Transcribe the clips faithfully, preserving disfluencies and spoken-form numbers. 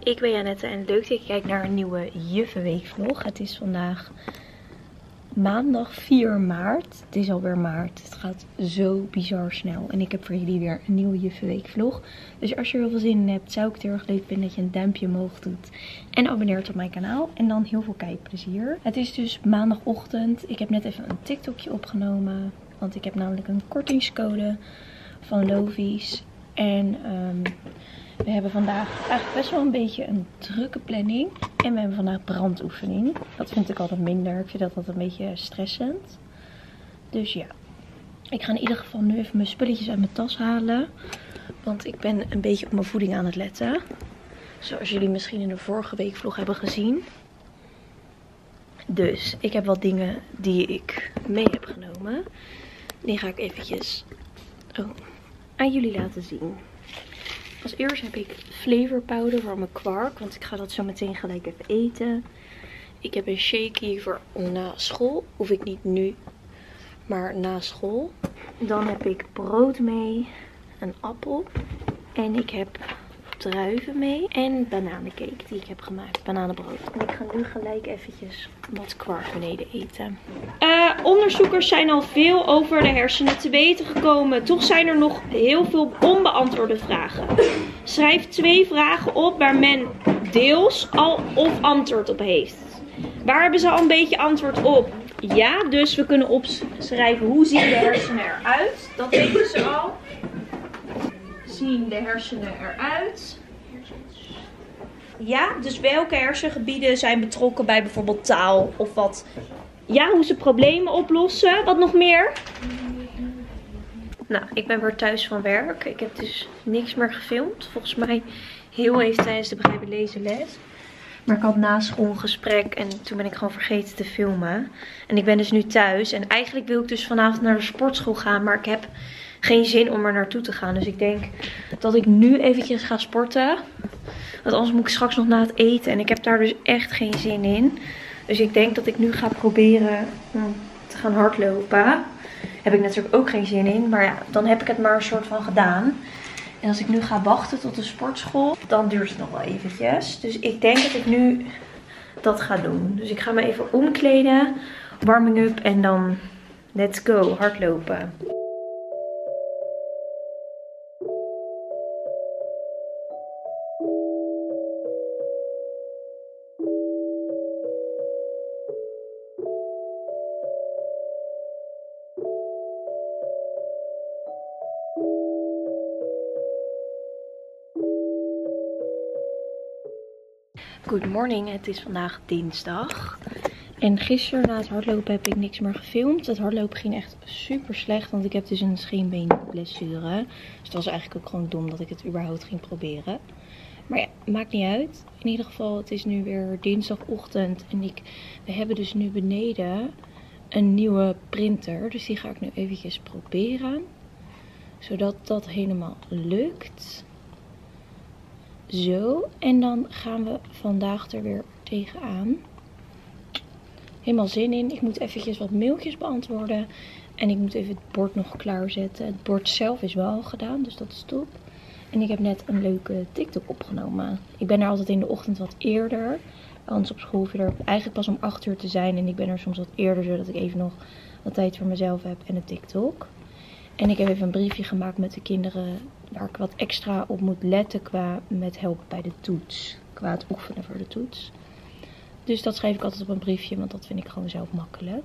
Ik ben Janette en leuk dat je kijkt naar een nieuwe Juffenweek-vlog. Het is vandaag maandag vier maart. Het is alweer maart. Het gaat zo bizar snel. En ik heb voor jullie weer een nieuwe Juffenweek-vlog. Dus als je er heel veel zin in hebt, zou ik het heel erg leuk vinden dat je een duimpje omhoog doet. En abonneert op mijn kanaal. En dan heel veel kijkplezier. Het is dus maandagochtend. Ik heb net even een TikTokje opgenomen. Want ik heb namelijk een kortingscode van Lovies. En um, we hebben vandaag eigenlijk best wel een beetje een drukke planning. En we hebben vandaag brandoefening. Dat vind ik altijd minder. Ik vind dat altijd een beetje stressend. Dus ja. Ik ga in ieder geval nu even mijn spulletjes uit mijn tas halen. Want ik ben een beetje op mijn voeding aan het letten. Zoals jullie misschien in de vorige week vlog hebben gezien. Dus ik heb wat dingen die ik mee heb genomen. Die ga ik eventjes oh, aan jullie laten zien. Als eerst heb ik flavor powder voor mijn kwark. Want ik ga dat zo meteen gelijk even eten. Ik heb een shakie voor na school. Hoef ik niet nu, maar na school. Dan heb ik brood mee. Een appel. En ik heb druiven mee. En bananencake die ik heb gemaakt. Bananenbrood. En ik ga nu gelijk eventjes wat kwark beneden eten. Uh, onderzoekers zijn al veel over de hersenen te weten gekomen. Toch zijn er nog heel veel onbeantwoorde vragen. Schrijf twee vragen op waar men deels al of antwoord op heeft. Waar hebben ze al een beetje antwoord op? Ja, dus we kunnen opschrijven hoe zien de hersenen eruit. Dat weten ze al. Zien de hersenen eruit? Ja, dus welke hersengebieden zijn betrokken bij bijvoorbeeld taal of wat? Ja, hoe ze problemen oplossen. Wat nog meer? Nou, ik ben weer thuis van werk. Ik heb dus niks meer gefilmd. Volgens mij heel even tijdens de begrijpen lezen les. Maar ik had na school een gesprek en toen ben ik gewoon vergeten te filmen. En ik ben dus nu thuis. En eigenlijk wil ik dus vanavond naar de sportschool gaan, maar ik heb geen zin om er naartoe te gaan. Dus ik denk dat ik nu eventjes ga sporten. Want anders moet ik straks nog na het eten. En ik heb daar dus echt geen zin in. Dus ik denk dat ik nu ga proberen om te gaan hardlopen. Heb ik natuurlijk ook geen zin in. Maar ja, dan heb ik het maar een soort van gedaan. En als ik nu ga wachten tot de sportschool, dan duurt het nog wel eventjes. Dus ik denk dat ik nu dat ga doen. Dus ik ga me even omkleden. Warming up en dan let's go hardlopen. Good morning, het is vandaag dinsdag. En gisteren na het hardlopen heb ik niks meer gefilmd. Het hardlopen ging echt super slecht, want ik heb dus een scheenbeenblessure. Dus het was eigenlijk ook gewoon dom dat ik het überhaupt ging proberen. Maar ja, maakt niet uit. In ieder geval, het is nu weer dinsdagochtend. En ik, we hebben dus nu beneden een nieuwe printer. Dus die ga ik nu eventjes proberen. Zodat dat helemaal lukt. Zo, en dan gaan we vandaag er weer tegenaan. Helemaal zin in. Ik moet eventjes wat mailtjes beantwoorden. En ik moet even het bord nog klaarzetten. Het bord zelf is wel al gedaan, dus dat is top. En ik heb net een leuke TikTok opgenomen. Ik ben er altijd in de ochtend wat eerder. Anders op school hoef je er eigenlijk pas om acht uur te zijn. En ik ben er soms wat eerder, zodat ik even nog wat tijd voor mezelf heb en een TikTok. En ik heb even een briefje gemaakt met de kinderen waar ik wat extra op moet letten qua met helpen bij de toets. Qua het oefenen voor de toets. Dus dat schrijf ik altijd op een briefje, want dat vind ik gewoon zelf makkelijk.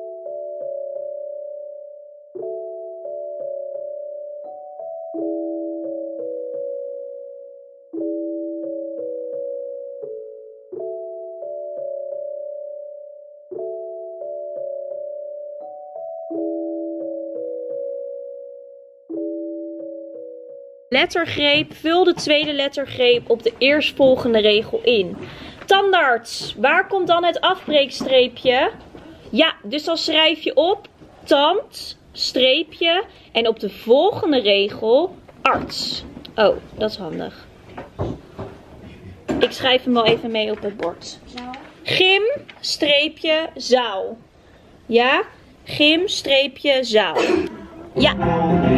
Lettergreep, vul de tweede lettergreep op de eerstvolgende regel in. Tandarts, waar komt dan het afbreekstreepje? Ja, dus dan schrijf je op tand, streepje en op de volgende regel arts. Oh, dat is handig. Ik schrijf hem wel even mee op het bord. Gym, streepje, zaal. Ja, gym, streepje, zaal. Ja.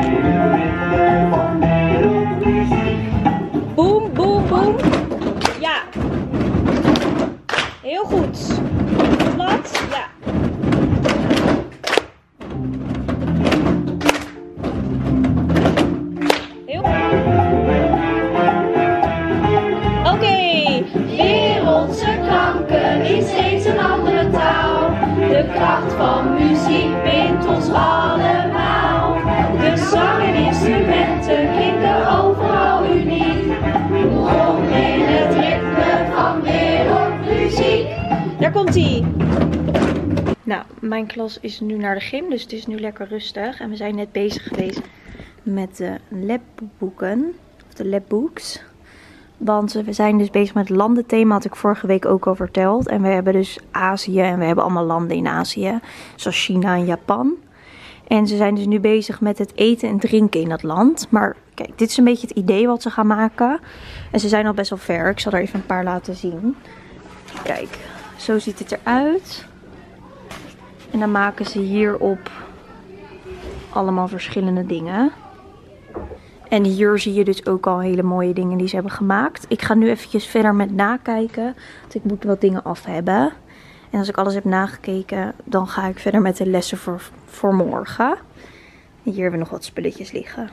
Boom, boom, boom. Ja, Heel goed. Plat. Ja. Heel goed. Oké. Okay. Wereldse klanken in steeds een andere taal. De kracht van muziek bindt ons allemaal. De zang en instrumenten klinken overal uniek. Om in het ritme van wereldmuziek. Daar komt ie. Nou, mijn klas is nu naar de gym, dus het is nu lekker rustig. En we zijn net bezig geweest met de labboeken, of de labbooks. Want we zijn dus bezig met het landenthema, had ik vorige week ook al verteld. En we hebben dus Azië en we hebben allemaal landen in Azië, zoals China en Japan. En ze zijn dus nu bezig met het eten en drinken in dat land. Maar kijk, dit is een beetje het idee wat ze gaan maken. En ze zijn al best wel ver. Ik zal er even een paar laten zien. Kijk, zo ziet het eruit. En dan maken ze hierop allemaal verschillende dingen. En hier zie je dus ook al hele mooie dingen die ze hebben gemaakt. Ik ga nu eventjes verder met nakijken. Want ik moet wat dingen af hebben. En als ik alles heb nagekeken, dan ga ik verder met de lessen voor, voor morgen. En hier hebben we nog wat spulletjes liggen.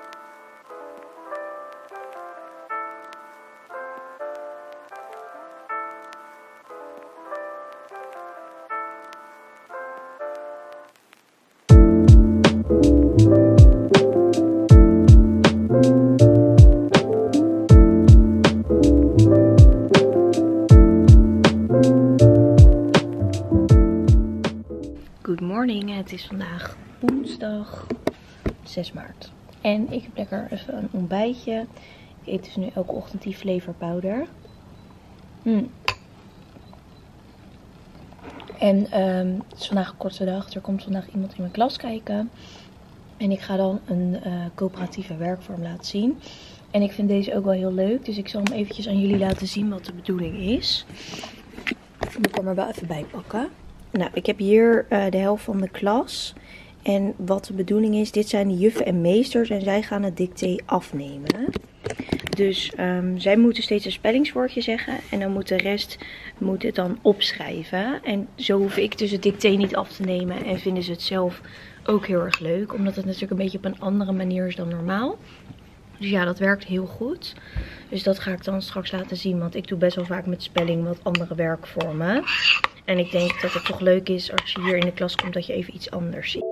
Good morning, het is vandaag woensdag zes maart. En ik heb lekker even een ontbijtje. Ik eet dus nu elke ochtend die flavor powder. Mm. En um, het is vandaag een korte dag. Er komt vandaag iemand in mijn klas kijken. En ik ga dan een uh, coöperatieve werkvorm laten zien. En ik vind deze ook wel heel leuk. Dus ik zal hem eventjes aan jullie laten zien wat de bedoeling is. Ik kan hem er wel even bij pakken. Nou, ik heb hier uh, de helft van de klas. En wat de bedoeling is, dit zijn de juffen en meesters en zij gaan het dicté afnemen. Dus um, zij moeten steeds een spellingswoordje zeggen en dan moet de rest moet het dan opschrijven. En zo hoef ik dus het dicté niet af te nemen en vinden ze het zelf ook heel erg leuk. Omdat het natuurlijk een beetje op een andere manier is dan normaal. Dus ja, dat werkt heel goed. Dus dat ga ik dan straks laten zien, want ik doe best wel vaak met spelling wat andere werkvormen. En ik denk dat het toch leuk is als je hier in de klas komt dat je even iets anders ziet.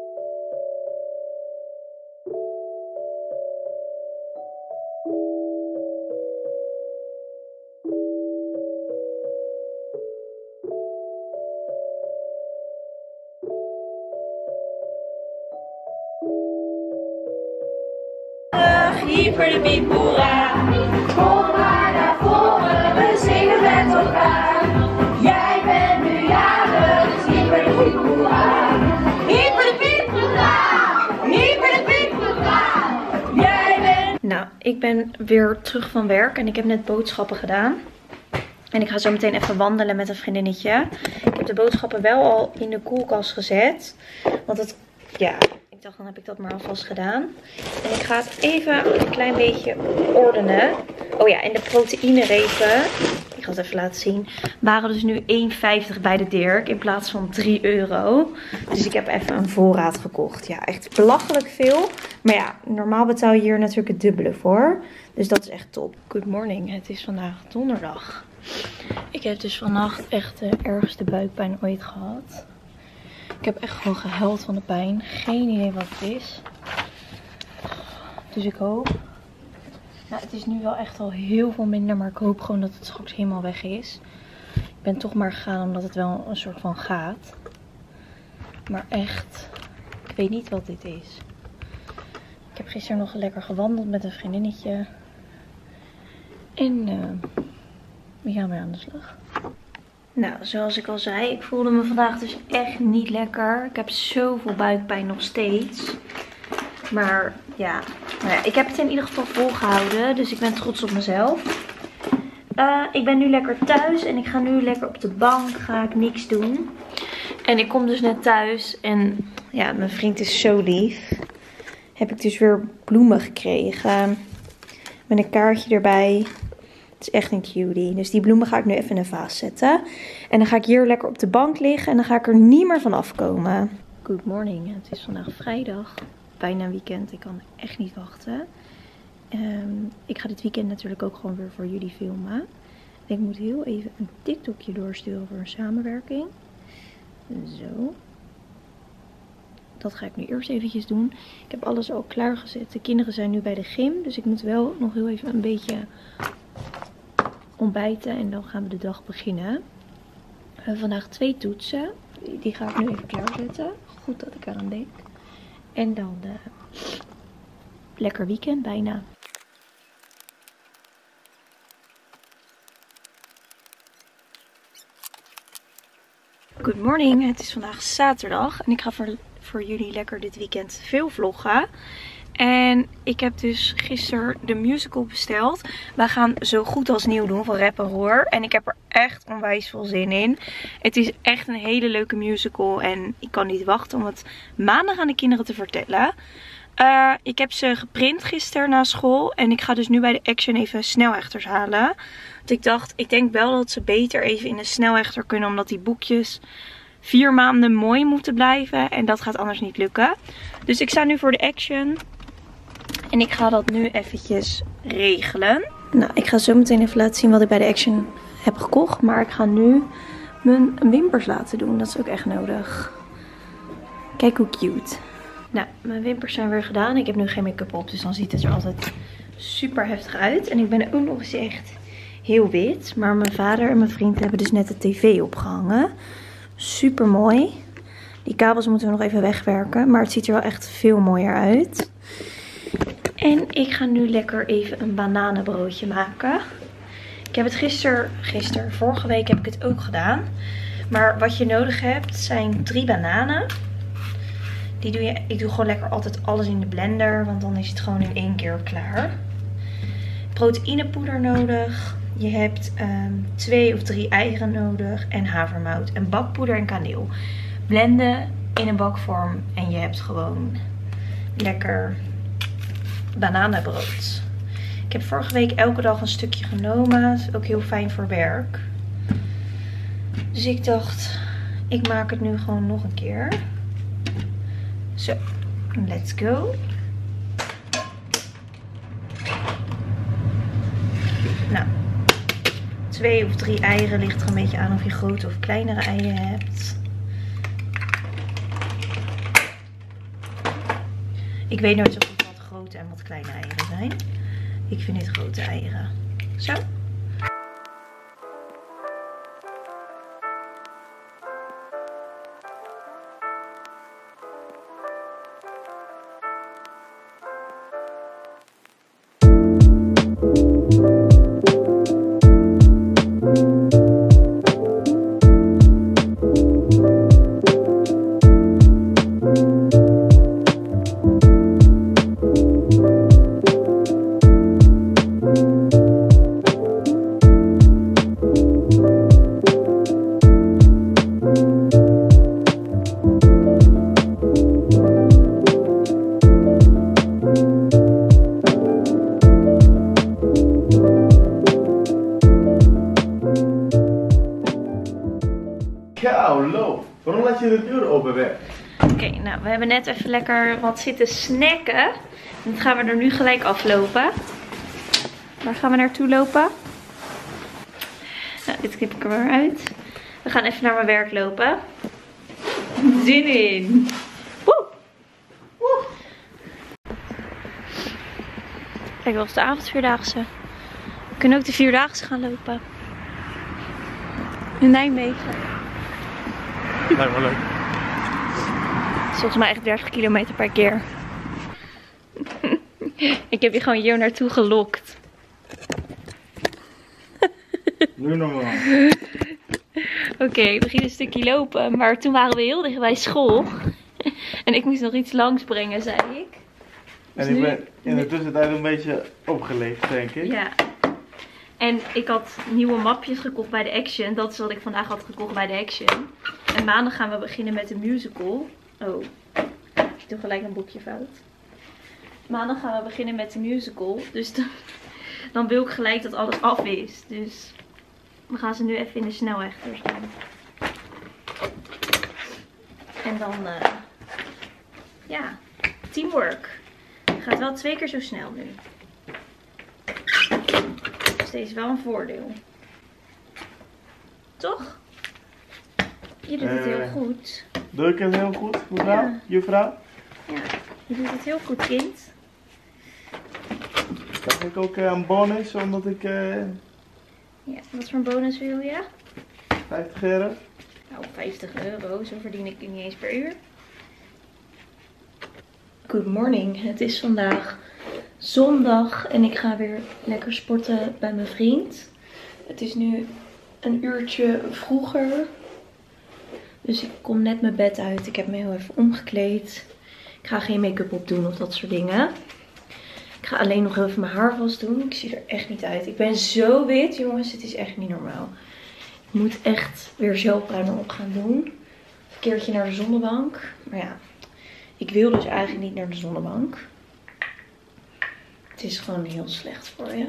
Hyper de piep, hoera. Kom maar naar voren, we zingen met elkaar. Jij bent nu jarig, dus hyper de piep, hoera. Hyper de piep, hoera. Hyper de piep, hoera. Jij bent... Nou, ik ben weer terug van werk en ik heb net boodschappen gedaan. En ik ga zo meteen even wandelen met een vriendinnetje. Ik heb de boodschappen wel al in de koelkast gezet. Want het, ja... Ik dacht, dan heb ik dat maar alvast gedaan. En ik ga het even een klein beetje ordenen. Oh ja, en de proteïnerepen, ik ga het even laten zien, waren dus nu één vijftig bij de Dirk in plaats van drie euro. Dus ik heb even een voorraad gekocht. Ja, echt belachelijk veel. Maar ja, normaal betaal je hier natuurlijk het dubbele voor. Dus dat is echt top. Good morning, het is vandaag donderdag. Ik heb dus vannacht echt de ergste buikpijn ooit gehad. Ik heb echt gewoon gehuild van de pijn. Geen idee wat het is. Dus ik hoop. Nou, het is nu wel echt al heel veel minder. Maar ik hoop gewoon dat het straks helemaal weg is. Ik ben toch maar gegaan omdat het wel een soort van gaat. Maar echt. Ik weet niet wat dit is. Ik heb gisteren nog lekker gewandeld met een vriendinnetje. En uh, we gaan weer aan de slag. Nou, zoals ik al zei, ik voelde me vandaag dus echt niet lekker. Ik heb zoveel buikpijn nog steeds. Maar ja, nou ja, ik heb het in ieder geval volgehouden. Dus ik ben trots op mezelf. Uh, ik ben nu lekker thuis en ik ga nu lekker op de bank. Ga ik niks doen. En ik kom dus net thuis en ja, mijn vriend is zo lief. Heb ik dus weer bloemen gekregen. Met een kaartje erbij. Het Het is echt een cutie. Dus die bloemen ga ik nu even in een vaas zetten. En dan ga ik hier lekker op de bank liggen. En dan ga ik er niet meer van afkomen. Good morning. Het is vandaag vrijdag. Bijna een weekend. Ik kan echt niet wachten. Um, ik ga dit weekend natuurlijk ook gewoon weer voor jullie filmen. Ik moet heel even een TikTokje doorsturen voor een samenwerking. Zo. Dat ga ik nu eerst eventjes doen. Ik heb alles al klaargezet. De kinderen zijn nu bij de gym. Dus ik moet wel nog heel even een beetje ontbijten. En dan gaan we de dag beginnen. We hebben vandaag twee toetsen. Die ga ik nu even klaarzetten. Goed dat ik eraan denk. En dan uh, lekker weekend bijna. Good morning, het is vandaag zaterdag en ik ga voor, voor jullie lekker dit weekend veel vloggen. En ik heb dus gisteren de musical besteld. We gaan Zo Goed Als Nieuw doen van Rep en Roer. En ik heb er echt onwijs veel zin in. Het is echt een hele leuke musical en ik kan niet wachten om het maandag aan de kinderen te vertellen. Uh, ik heb ze geprint gisteren na school en ik ga dus nu bij de Action even snelhechters halen. Want ik dacht, ik denk wel dat ze beter even in de snelhechter kunnen, omdat die boekjes vier maanden mooi moeten blijven en dat gaat anders niet lukken. Dus ik sta nu voor de Action en ik ga dat nu eventjes regelen. Nou, ik ga zo meteen even laten zien wat ik bij de Action heb gekocht, maar ik ga nu mijn wimpers laten doen. Dat is ook echt nodig. Kijk hoe cute. Nou, mijn wimpers zijn weer gedaan. Ik heb nu geen make-up op, dus dan ziet het er altijd super heftig uit. En ik ben ook nog eens echt heel wit. Maar mijn vader en mijn vriend hebben dus net de tv opgehangen. Super mooi. Die kabels moeten we nog even wegwerken. Maar het ziet er wel echt veel mooier uit. En ik ga nu lekker even een bananenbroodje maken. Ik heb het gisteren, gisteren, vorige week heb ik het ook gedaan. Maar wat je nodig hebt zijn drie bananen. Die doe je, ik doe gewoon lekker altijd alles in de blender, want dan is het gewoon in één keer klaar. Proteïnepoeder nodig. Je hebt um, twee of drie eieren nodig en havermout en bakpoeder en kaneel. Blenden in een bakvorm en je hebt gewoon lekker bananenbrood. Ik heb vorige week elke dag een stukje genomen. Dat is ook heel fijn voor werk. Dus ik dacht, ik maak het nu gewoon nog een keer. Zo, let's go. Nou, twee of drie eieren, ligt er een beetje aan of je grote of kleinere eieren hebt. Ik weet nooit zo goed wat grote en wat kleine eieren zijn. Ik vind dit grote eieren. Zo. Waarom laat je de deur open weg? Oké, okay, nou we hebben net even lekker wat zitten snacken. Dan gaan we er nu gelijk aflopen. Waar gaan we naartoe lopen? Nou, dit knip ik er maar uit. We gaan even naar mijn werk lopen. Zin in! Woe! Woe! Kijk, dat was de avondvierdaagse. We kunnen ook de vierdaagse gaan lopen. In Nijmegen. Lijkt me leuk. Volgens mij echt dertig kilometer per keer. Ik heb je gewoon hier naartoe gelokt. Nu nog maar. Oké, okay, we gingen een stukje lopen, maar toen waren we heel dicht bij school. En ik moest nog iets langs brengen, zei ik. Dus en ik nu... ben in de tussentijd een beetje opgeleefd, denk ik. Ja. En ik had nieuwe mapjes gekocht bij de Action. Dat is wat ik vandaag had gekocht bij de Action. En maandag gaan we beginnen met de musical. Oh, ik doe gelijk een boekje fout. Maandag gaan we beginnen met de musical. Dus dan, dan wil ik gelijk dat alles af is. Dus we gaan ze nu even in de snelhechters doen. En dan, uh, ja, teamwork. Het gaat wel twee keer zo snel nu. Dus deze is wel een voordeel. Toch? Je doet het heel Uh, goed. Doe ik het heel goed, mevrouw? Ja. Juffrouw? Ja, je doet het heel goed, kind. Krijg ik ook uh, een bonus omdat ik uh, Ja, wat voor een bonus wil je? vijftig euro? Nou, vijftig euro. Zo verdien ik niet eens per uur. Good morning. Het is vandaag zondag en ik ga weer lekker sporten bij mijn vriend. Het is nu een uurtje vroeger. Dus ik kom net mijn bed uit. Ik heb me heel even omgekleed. Ik ga geen make-up op doen of dat soort dingen. Ik ga alleen nog even mijn haar vast doen. Ik zie er echt niet uit. Ik ben zo wit, jongens. Het is echt niet normaal. Ik moet echt weer zelfbruiner op gaan doen. Een keertje naar de zonnebank. Maar ja, ik wil dus eigenlijk niet naar de zonnebank. Het is gewoon heel slecht voor je.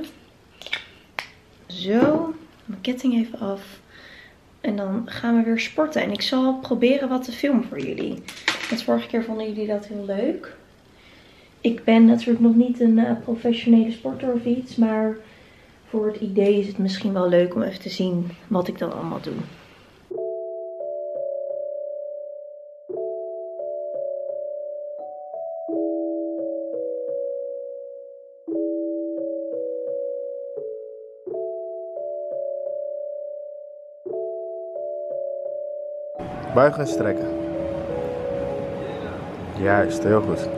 Zo, mijn ketting even af. En dan gaan we weer sporten. En ik zal proberen wat te filmen voor jullie. Want vorige keer vonden jullie dat heel leuk. Ik ben natuurlijk nog niet een uh, professionele sporter of iets. Maar voor het idee is het misschien wel leuk om even te zien wat ik dan allemaal doe. Buigen en strekken. Juist, heel goed.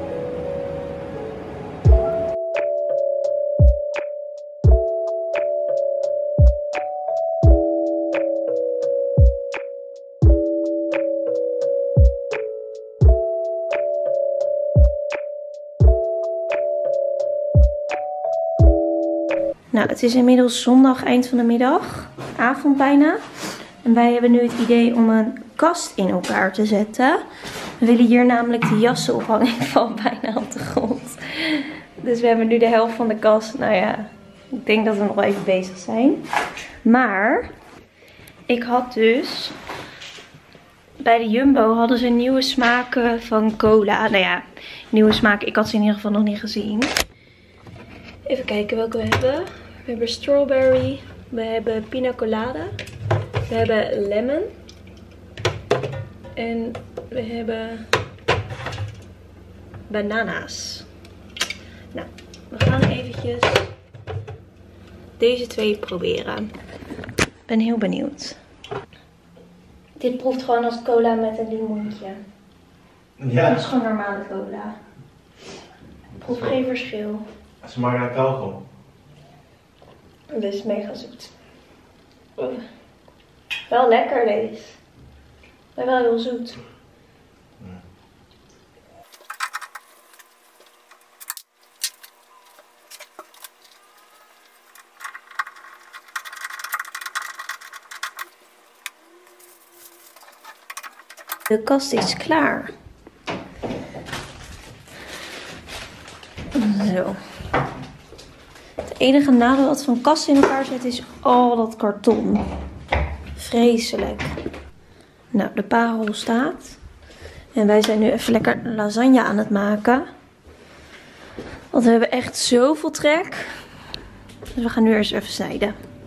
Nou, het is inmiddels zondag, eind van de middag, avond bijna. En wij hebben nu het idee om een kast in elkaar te zetten. We willen hier namelijk de jassen ophangen. Ik val bijna op de grond. Dus we hebben nu de helft van de kast. Nou ja, ik denk dat we nog wel even bezig zijn. Maar ik had dus... Bij de Jumbo hadden ze nieuwe smaken van cola. Nou ja, nieuwe smaken. Ik had ze in ieder geval nog niet gezien. Even kijken welke we hebben. We hebben strawberry. We hebben pina colada. We hebben lemon. En we hebben banana's. Nou, we gaan eventjes deze twee proberen. Ik ben heel benieuwd. Dit proeft gewoon als cola met een limoentje. Ja. Dat is gewoon normale cola. Ik proef geen verschil. Ze maken naar kauwgom. Dit is mega zoet. Oeh. Wel lekker deze. Maar wel heel zoet. Ja. De kast is klaar. Zo. Het enige nadeel wat van kast in elkaar zet is al dat karton. Vreselijk. Nou, de parel staat. En wij zijn nu even lekker lasagne aan het maken. Want we hebben echt zoveel trek. Dus we gaan nu eerst even snijden.